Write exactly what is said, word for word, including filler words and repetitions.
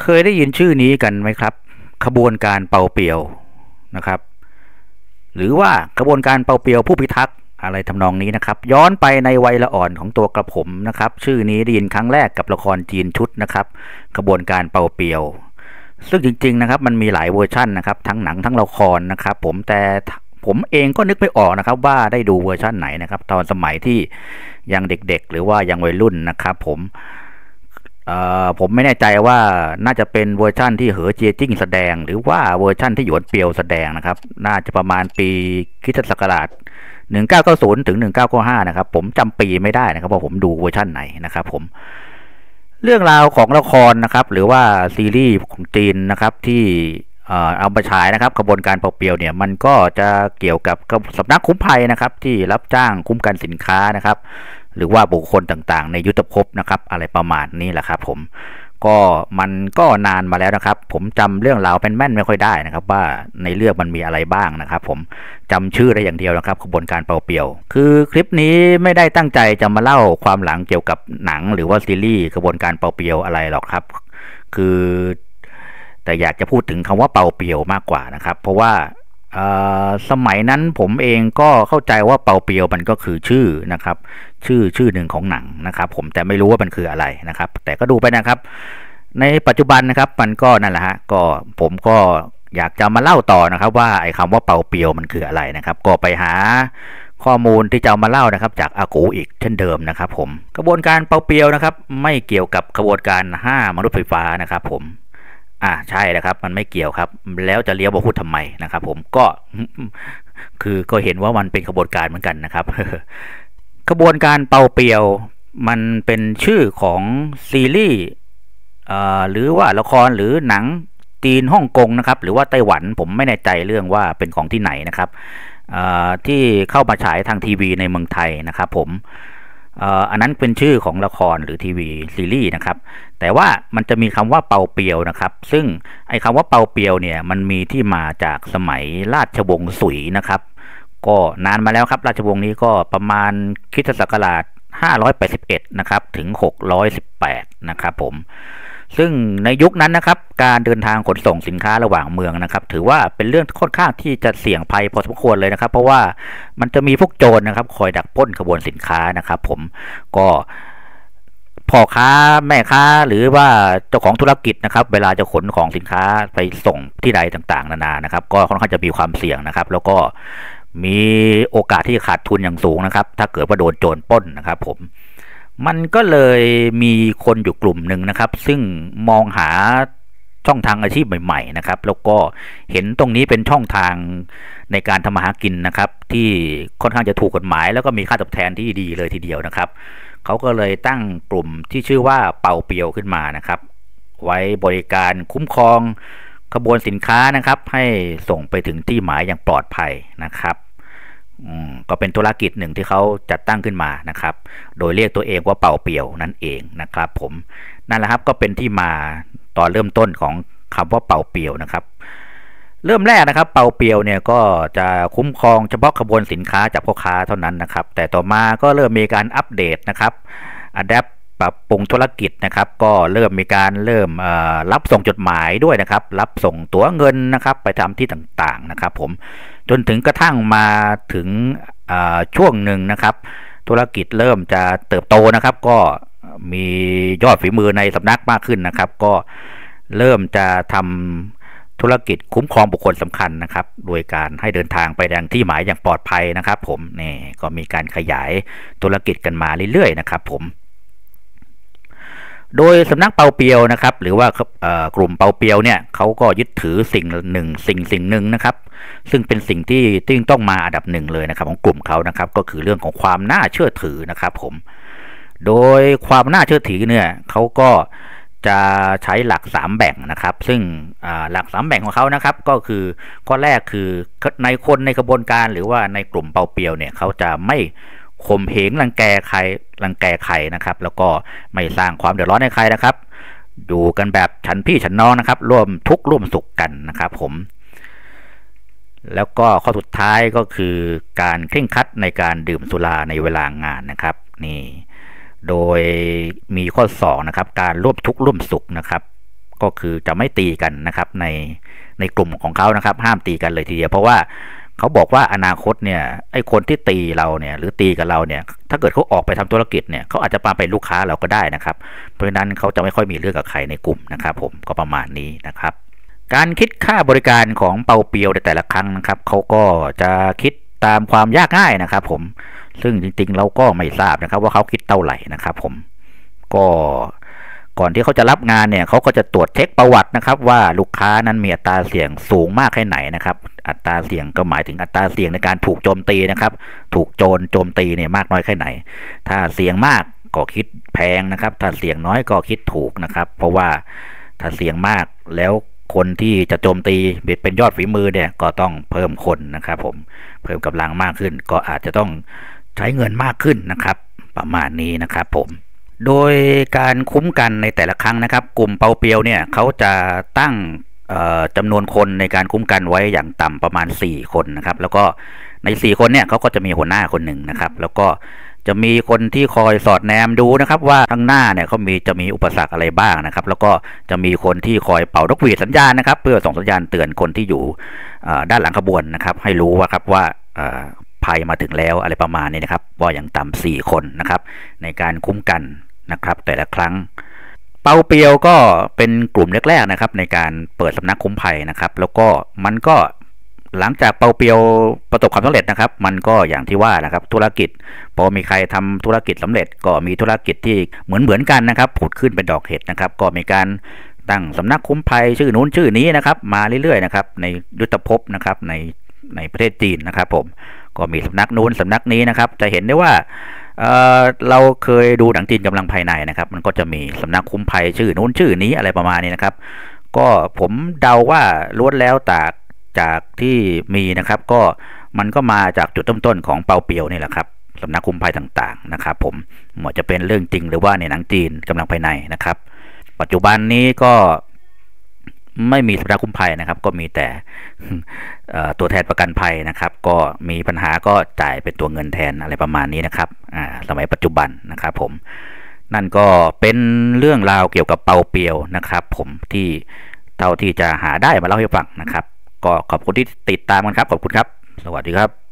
เคยได้ยินชื่อนี้กันไหมครับขบวนการเปาเปียวนะครับหรือว่ากระบวนการเปาเปียวผู้พิทักษ์อะไรทำนองนี้นะครับย้อนไปในวัยละอ่อนของตัวกระผมนะครับชื่อนี้ได้ยินครั้งแรกกับละครจีนชุดนะครับกระบวนการเปาเปียวซึ่งจริงๆนะครับมันมีหลายเวอร์ชั่นนะครับทั้งหนังทั้งละครนะครับผมแต่ผมเองก็นึกไม่ออกนะครับว่าได้ดูเวอร์ชั่นไหนนะครับตอนสมัยที่ยังเด็กๆหรือว่ายังวัยรุ่นนะครับผมผมไม่แน่ใจว่าน่าจะเป็นเวอร์ชั่นที่เหอเจียจิ้งแสดงหรือว่าเวอร์ชั่นที่หยวนเปียวแสดงนะครับน่าจะประมาณปีคริสตศักราชหนึ่งเก้าเก้าศูนย์ถึงหนึ่งเก้าเก้าห้านะครับผมจำปีไม่ได้นะครับว่าผมดูเวอร์ชั่นไหนนะครับผมเรื่องราวของละครนะครับหรือว่าซีรีส์ของจีนนะครับที่เอามาฉายนะครับกระบวนการเปาเปียวเนี่ยมันก็จะเกี่ยวกับสำนักคุ้มภัยนะครับที่รับจ้างคุ้มกันสินค้านะครับหรือว่าบุคคลต่างๆในยุทธภพนะครับอะไรประมาณนี้แหละครับผมก็มันก็นานมาแล้วนะครับผมจำเรื่องราวเป็นแม่นไม่ค่อยได้นะครับว่าในเรื่องมันมีอะไรบ้างนะครับผมจำชื่อได้อย่างเดียวนะครับกระบวนการเปาเปียวคือคลิปนี้ไม่ได้ตั้งใจจะมาเล่าความหลังเกี่ยวกับหนังหรือว่าซีรีส์กระบวนการเปาเปียวอะไรหรอกครับคือแต่อยากจะพูดถึงคำว่าเปาเปียวมากกว่านะครับเพราะว่าสมัยนั้นผมเองก็เข้าใจว่าเปาเปียวมันก็คือชื่อนะครับชื่อชื่อหนึ่งของหนังนะครับผมแต่ไม่รู้ว่ามันคืออะไรนะครับแต่ก็ดูไปนะครับในปัจจุบันนะครับมันก็นั่นแหละฮะก็ผมก็อยากจะมาเล่าต่อนะครับว่าไอ้คำว่าเปาเปียวมันคืออะไรนะครับก็ไปหาข้อมูลที่จะเอามาเล่านะครับจากอากูอีกเช่นเดิมนะครับผมกระบวนการเปาเปียวนะครับไม่เกี่ยวกับกระบวนการห้ามนุษย์ไฟฟ้านะครับผมอ่าใช่นะครับมันไม่เกี่ยวครับแล้วจะเลี้ยวมาพูดทำไมนะครับผมก็คือก็เห็นว่ามันเป็นขบวนการเหมือนกันนะครับขบวนการเปาเปียวมันเป็นชื่อของซีรีส์อ่าหรือว่าละครหรือหนังจีนฮ่องกงนะครับหรือว่าไต้หวันผมไม่แน่ใจเรื่องว่าเป็นของที่ไหนนะครับอ่าที่เข้ามาฉายทางทีวีในเมืองไทยนะครับผมอันนั้นเป็นชื่อของละครหรือทีวีซีรีส์นะครับแต่ว่ามันจะมีคำว่าเปาเปียวนะครับซึ่งไอ้คำว่าเปาเปียวเนี่ยมันมีที่มาจากสมัยราชวงศ์สุยนะครับก็นานมาแล้วครับราชวงศ์นี้ก็ประมาณคริสตศักราชห้าร้อยแปดสิบเอ็ดนะครับถึงหกร้อยสิบแปดนะครับผมซึ่งในยุคนั้นนะครับการเดินทางขนส่งสินค้าระหว่างเมืองนะครับถือว่าเป็นเรื่องค่อนข้างที่จะเสี่ยงภัยพอสมควรเลยนะครับเพราะว่ามันจะมีพวกโจรนะครับคอยดักปล้นขบวนสินค้านะครับผมก็พ่อค้าแม่ค้าหรือว่าเจ้าของธุรกิจนะครับเวลาจะขนของสินค้าไปส่งที่ใดต่างๆนานานะครับก็ค่อนข้างจะมีความเสี่ยงนะครับแล้วก็มีโอกาสที่จะขาดทุนอย่างสูงนะครับถ้าเกิดว่าโดนโจรปล้นนะครับผมมันก็เลยมีคนอยู่กลุ่มหนึ่งนะครับซึ่งมองหาช่องทางอาชีพใหม่ๆนะครับแล้วก็เห็นตรงนี้เป็นช่องทางในการทำมาหากินนะครับที่ค่อนข้างจะถูกกฎหมายแล้วก็มีค่าตอบแทนที่ดีเลยทีเดียวนะครับเขาก็เลยตั้งกลุ่มที่ชื่อว่าเปาเปียวขึ้นมานะครับไว้บริการคุ้มครองขบวนสินค้านะครับให้ส่งไปถึงที่หมายอย่างปลอดภัยนะครับก็เป็นธุรกิจหนึ่งที่เขาจัดตั้งขึ้นมานะครับโดยเรียกตัวเองว่าเปาเปียวนั่นเองนะครับผมนั่นแหละครับก็เป็นที่มาตอนเริ่มต้นของคำว่าเปาเปียวนะครับเริ่มแรกนะครับเปาเปียวเนี่ยก็จะคุ้มครองเฉพาะขบวนสินค้าจากพ่อค้าเท่านั้นนะครับแต่ต่อมาก็เริ่มมีการอัปเดตนะครับอะแดปปรับปรุงธุรกิจนะครับก็เริ่มมีการเริ่มรับส่งจดหมายด้วยนะครับรับส่งตั๋วเงินนะครับไปตามที่ต่างๆนะครับผมจนถึงกระทั่งมาถึงช่วงหนึ่งนะครับธุรกิจเริ่มจะเติบโตนะครับก็มียอดฝีมือในสำนักมากขึ้นนะครับก็เริ่มจะทำธุรกิจคุ้มครองบุคคลสำคัญนะครับโดยการให้เดินทางไปยังที่หมายอย่างปลอดภัยนะครับผมนี่ก็มีการขยายธุรกิจกันมาเรื่อยๆนะครับผมโดยสำนักเปาเปียวนะครับหรือว่ากลุ่มเปาเปียวเนี่ยเขาก็ยึดถือสิ่งหนึ่งสิ่งสิ่งหนึ่งนะครับซึ่งเป็นสิ่งที่ติ้งต้องมาอันดับหนึ่งเลยนะครับของกลุ่มเขานะครับก็คือเรื่องของความน่าเชื่อถือนะครับผมโดยความน่าเชื่อถือเนี่ยเขาก็จะใช้หลักสามแบ่งนะครับซึ่งหลักสามแบ่งของเขานะครับก็คือข้อแรกคือในคนในกระบวนการหรือว่าในกลุ่มเปาเปียวเนี่ยเขาจะไม่ข่มเหงรังแกใครรังแกใครนะครับแล้วก็ไม่สร้างความเดือดร้อนให้ใครนะครับดูกันแบบฉันพี่ฉันน้องนะครับร่วมทุกข์ร่วมสุขกันนะครับผมแล้วก็ข้อสุดท้ายก็คือการเคร่งครัดในการดื่มสุราในเวลางานนะครับนี่โดยมีข้อสองนะครับการร่วมทุกข์ร่วมสุขนะครับก็คือจะไม่ตีกันนะครับในในกลุ่มของเขานะครับห้ามตีกันเลยทีเดียวเพราะว่าเขาบอกว่าอนาคตเนี่ยไอ้คนที่ตีเราเนี่ยหรือตีกับเราเนี่ยถ้าเกิดเขาออกไปทำธุรกิจเนี่ยเขาอาจจะมาเป็นลูกค้าเราก็ได้นะครับเพราะฉะนั้นเขาจะไม่ค่อยมีเรื่องกับใครในกลุ่มนะครับผมก็ประมาณนี้นะครับการคิดค่าบริการของเปาเปียวในแต่ละครั้งนะครับเขาก็จะคิดตามความยากง่ายนะครับผมซึ่งจริงๆเราก็ไม่ทราบนะครับว่าเขาคิดเท่าไหร่นะครับผมก็ก่อนที่เขาจะรับงานเนี่ยเขาก็จะตรวจเช็คประวัตินะครับว่าลูกค้านั้นมีอัตราเสี่ยงสูงมากแค่ไหนนะครับอัตราเสี่ยงก็หมายถึงอัตราเสี่ยงในการถูกโจมตีนะครับถูกโจรโจมตีเนี่ยมากน้อยแค่ไหนถ้าเสี่ยงมากก็คิดแพงนะครับถ้าเสี่ยงน้อยก็คิดถูกนะครับเพราะว่าถ้าเสี่ยงมากแล้วคนที่จะโจมตีเป็นยอดฝีมือเนี่ยก็ต้องเพิ่มคนนะครับผมเพิ่มกำลังมากขึ้นก็อาจจะต้องใช้เงินมากขึ้นนะครับประมาณนี้นะครับผมโดยการคุ้มกันในแต่ละครั้งนะครับกลุ่มเปาเปียวเนี่ยเขาจะตั้งจำนวนคนในการคุ้มกันไว้อย่างต่ำประมาณสี่คนนะครับแล้วก็ในสี่คนเนี่ยเขาก็จะมีหัวหน้าคนหนึ่งนะครับแล้วก็จะมีคนที่คอยสอดแนมดูนะครับว่าข้างหน้าเนี่ยเขามีจะมีอุปสรรคอะไรบ้างนะครับแล้วก็จะมีคนที่คอยเป่านกหวีดสัญญาณนะครับเพื่อส่งสัญญาณเตือนคนที่อยู่ด้านหลังขบวนนะครับให้รู้ว่าครับว่าภัยมาถึงแล้วอะไรประมาณนี้นะครับว่าอย่างต่ำสี่คนนะครับในการคุ้มกันนะครับแต่ละครั้งเปาเปียวก็เป็นกลุ่มแรกๆนะครับในการเปิดสำนักคุ้มภัยนะครับแล้วก็มันก็หลังจากเปาเปียวประสบความสำเร็จนะครับมันก็อย่างที่ว่านะครับธุรกิจพอมีใครทำธุรกิจสำเร็จก็มีธุรกิจที่เหมือนเหมือนกันนะครับผุดขึ้นเป็นดอกเห็ดนะครับก็มีการตั้งสำนักคุ้มภัยชื่อนู้นชื่อนี้นะครับมาเรื่อยๆนะครับในยุทธภพนะครับในในประเทศจีนนะครับผมก็มีสำนักนู้นสำนักนี้นะครับจะเห็นได้ว่าเอ่อเราเคยดูหนังจีนกำลังภายในนะครับมันก็จะมีสำนักคุ้มภัยชื่อนู้นชื่อนี้อะไรประมาณนี้นะครับก็ผมเดาว่าล้วนแล้วจากจากที่มีนะครับก็มันก็มาจากจุดเริ่มต้นของเปาเปียวนี่แหละครับสำนักคุ้มภัยต่างๆนะครับผมหมดจะเป็นเรื่องจริงหรือว่าในหนังจีนกำลังภายในนะครับปัจจุบันนี้ก็ไม่มีสำนักคุ้มภัยนะครับก็มีแต่ตัวแทนประกันภัยนะครับก็มีปัญหาก็จ่ายเป็นตัวเงินแทนอะไรประมาณนี้นะครับสมัยปัจจุบันนะครับผมนั่นก็เป็นเรื่องราวเกี่ยวกับเปาเปียวนะครับผมที่เท่าที่จะหาได้มาเล่าให้ฟังนะครับก็ขอบคุณที่ติดตามกันครับขอบคุณครับสวัสดีครับ